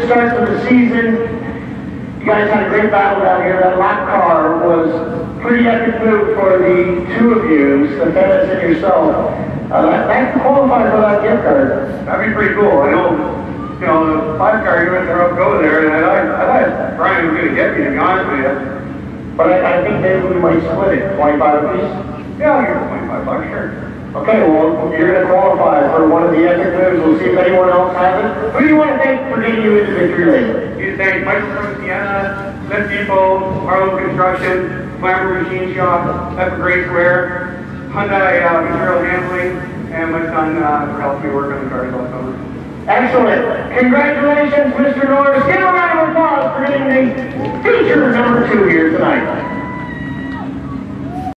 start to the season. You guys had a great battle down here. That lap car was a pretty epic move for the two of you, Stefanis and yourself. That qualified for that gift card. That'd be pretty cool. I know, the 5-car, you went there up go there, and I thought Brian was going to get me, to be honest with you. But I think maybe we might split it, 25 apiece. Yeah, I'll give it $25, sure. Okay, well, you're going to qualify for one of the epic moves. We'll see if anyone else has it. Who do you want to thank for getting you into victory lane? You thank Michael from Sienna, Lift Depot, Harlow Construction, Glamour Machine Shop, Epic Raceware, Hyundai Material Handling, and my son for helping me work on the cars all summer. Excellent. Congratulations, Mr. Norris. Give him a round